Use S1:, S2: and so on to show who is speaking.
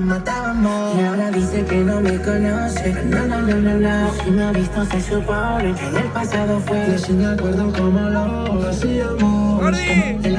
S1: matábamos. Y ahora dice que no me conoce. No, no, no, no, no. Si me ha visto se supone que en el pasado fue. Y así me acuerdo cómo lo hacíamos.